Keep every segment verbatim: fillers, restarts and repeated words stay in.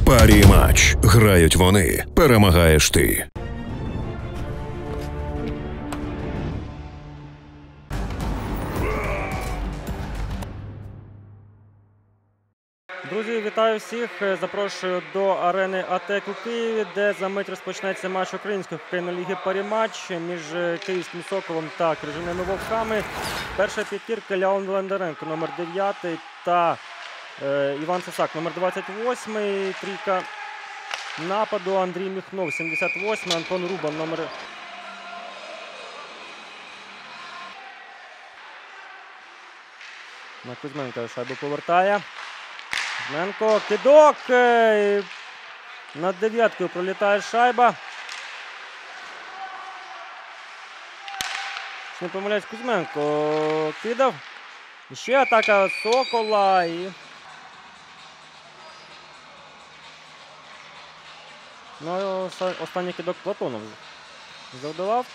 Парі-матч. Грають вони. Перемагаєш ти. Друзі, вітаю всіх! Запрошую до арени АТЕК у Києві, де за мить розпочнеться матч Української хокейної ліги «Парі-матч» між Київським «Соколом» та Крижаними «Вовками». Перша п'ятірка: Леон Бондаренко, номер дев'ятий, та е, Іван Сисак, номер двадцять восьмий. Трійка нападу: Андрій Міхнов, сімдесят восьмий, Антон Рубан, номер... На Кузьменка шайбу повертає. Кузьменко, кидок, над дев'яткою пролітає шайба. Не помиляюсь, Кузьменко кидав. Ще атака Сокола і... Ну, останній кидок Платонов завдавав.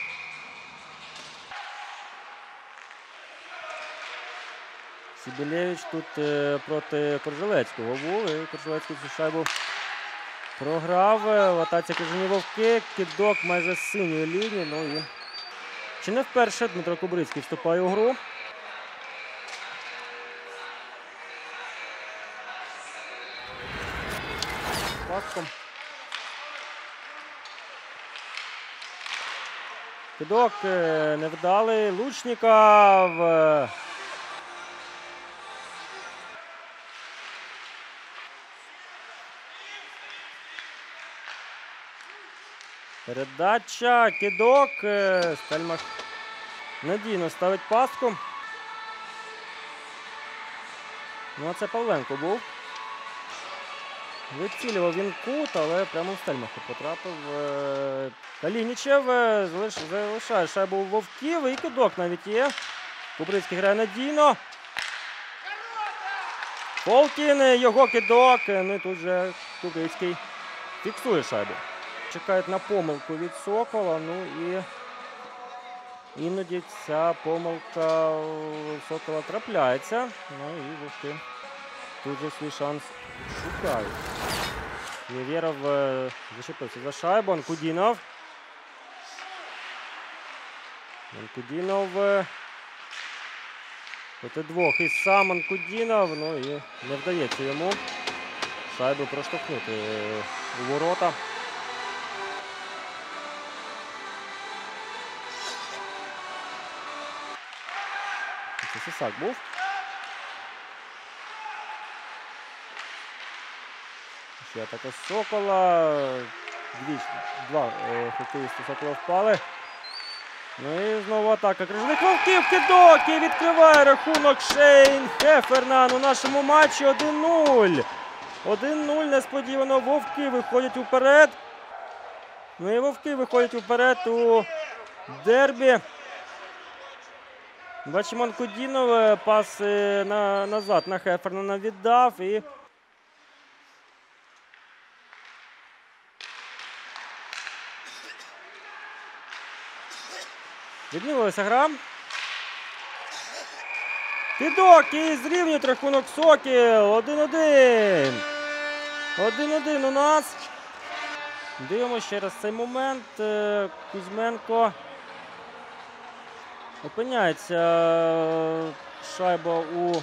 Сібілєвич тут е, проти Коржелецького був, і Коржелецький цю шайбу програв. В атаці Крижані Вовки, кидок майже з синьої лінії. Ну і чи не вперше Дмитро Кубрицький вступає у гру. Паском. Кидок е, невдалий. Лучніков. Е, Передача, кидок, Стельмах надійно ставить пастку. Ну, а це Павленко був. Вицілював він кут, але прямо в Стельмаха потрапив. Калінічев залишає шайбу у Вовків, і кидок навіть є. Кубрицький грає надійно. Фолкін, його кидок, ну і тут же Кубрицький фіксує шайбу. Чекають на помилку від Сокола, ну і іноді ця помилка у Сокола трапляється. Ну і Вовки тут же свій шанс шукають. Євєров зачепився за шайбу. Анкудінов. Анкудінов проти двох. І сам Анкудінов, ну і не вдається йому шайбу проштовхнути у ворота. Це Сисак був. Ще атака Сокола. Дві, два е, хокеїсти Сокола впали. Ну і знову атака Крижаних Вовків. Кидок і відкриває рахунок Шейн Хефернан у нашому матчі. один нуль. один нуль. Несподівано Вовки виходять уперед. Ну і Вовки виходять уперед у дербі. Бачимо, Анкудінов пас на, назад на Хефернана віддав і відмінилася гра. Кидок і зрівнюють рахунок Сокіл. один один. один один у нас. Дивимося ще раз цей момент. Кузьменко. Опиняється шайба у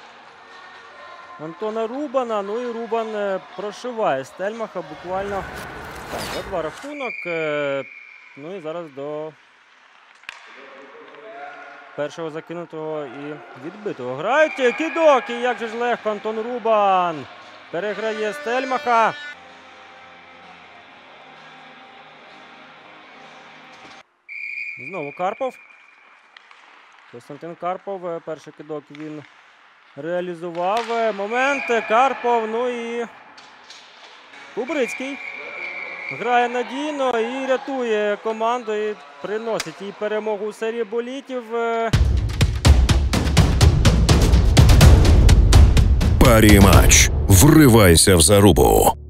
Антона Рубана. Ну і Рубан прошиває Стельмаха буквально. Так, два-два рахунок. Ну і зараз до першого закинутого і відбитого грають. Кидок! І як же ж легко Антон Рубан переграє Стельмаха. Знову Карпов. Костянтин Карпов, перший кидок він реалізував. Момент, Карпов, ну і Кубрицький грає надійно і рятує команду, і приносить їй перемогу у серії болітів. Парі-матч. Вривайся в зарубу.